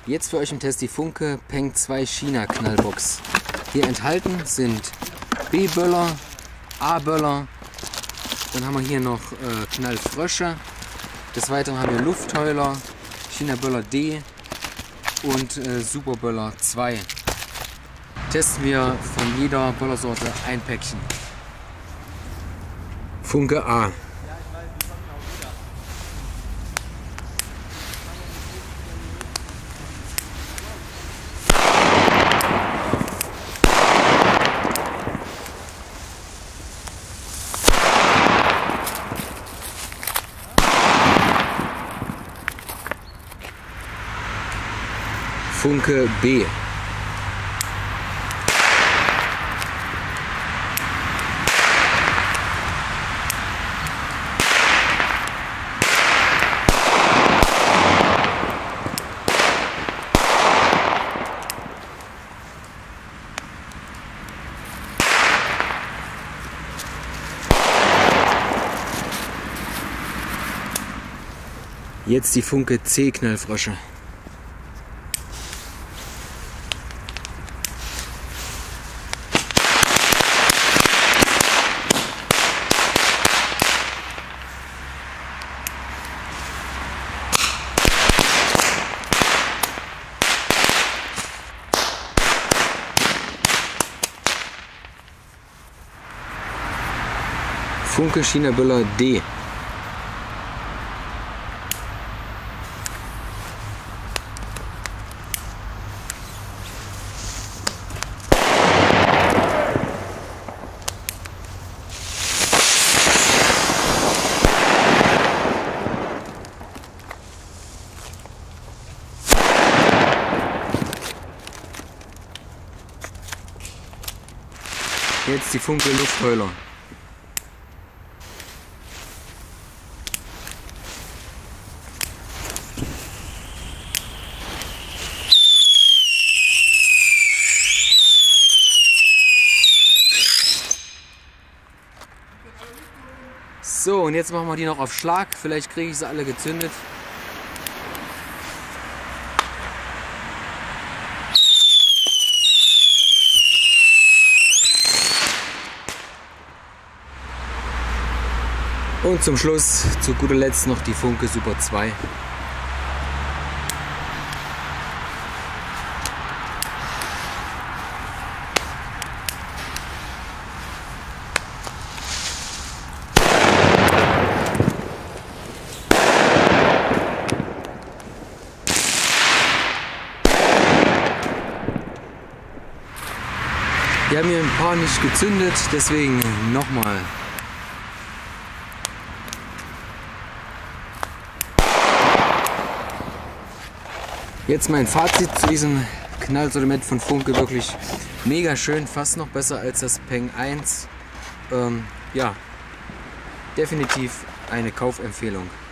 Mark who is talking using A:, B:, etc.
A: Jetzt für euch im Test die Funke Peng 2 China Knallbox. Hier enthalten sind B-Böller, A-Böller, dann haben wir hier noch Knallfrösche, des Weiteren haben wir Luftheuler, China Böller D und Super Böller 2. Testen wir von jeder Böllersorte ein Päckchen. Funke A. Funke B. Jetzt die Funke C Knallfrösche. Funke China Böller D. Jetzt die Funke Luftheuler. So, und jetzt machen wir die noch auf Schlag. Vielleicht kriege ich sie alle gezündet. Und zum Schluss, zu guter Letzt, noch die Funke Super 2. Wir haben hier ein paar nicht gezündet, deswegen nochmal. Jetzt mein Fazit zu diesem Knallsortiment von Funke: wirklich mega schön, fast noch besser als das Peng 1. Ja, definitiv eine Kaufempfehlung.